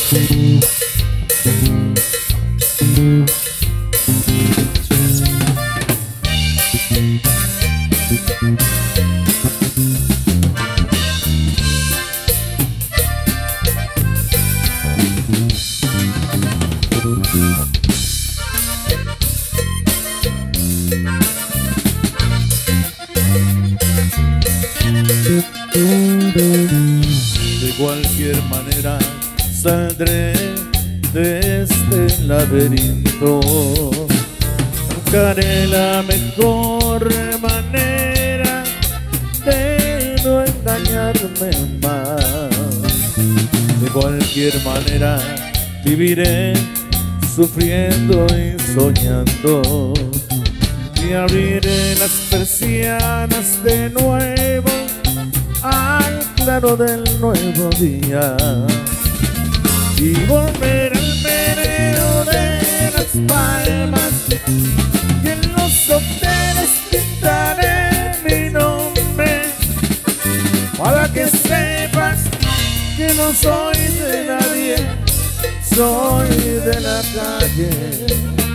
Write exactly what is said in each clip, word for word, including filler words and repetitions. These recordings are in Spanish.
De cualquier manera saldré de este laberinto. Buscaré la mejor manera de no engañarme más. De cualquier manera viviré sufriendo y soñando, y abriré las persianas de nuevo al claro del nuevo día, y volver al meneo de las palmas, y en los hoteles pintaré mi nombre, para que sepas que no soy de nadie, soy de la calle.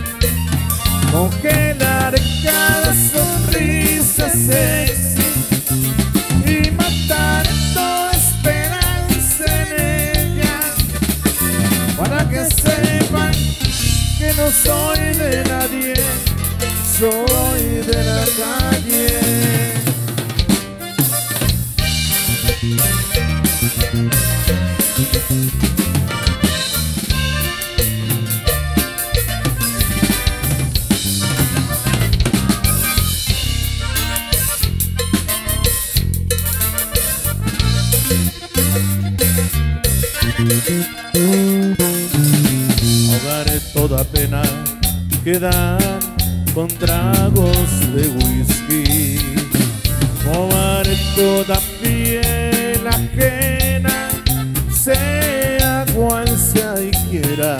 Congelaré cada sonrisa sexy y mataré toda esperanza en ella, para que sepan que no soy de nadie, soy de la calle. Ahogaré toda pena que dan con tragos de whisky. Moveré toda piel ajena, sea cual sea y quiera,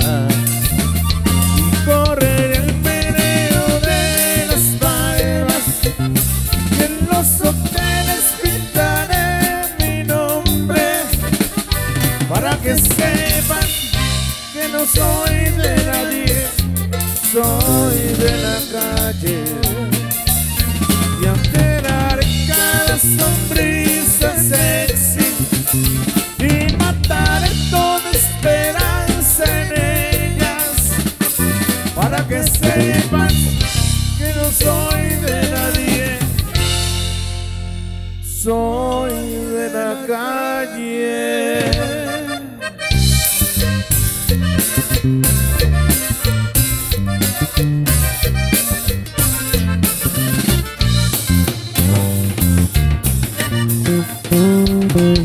y correré el meneo de las palmas, y en los hoteles pintaré mi nombre, para que sepan que no soy de nadie, soy de la calle, y alteraré cada sonrisa sexy y mataré toda esperanza en ellas, para que sepan que no soy de nadie, soy de la calle. Boom, boom.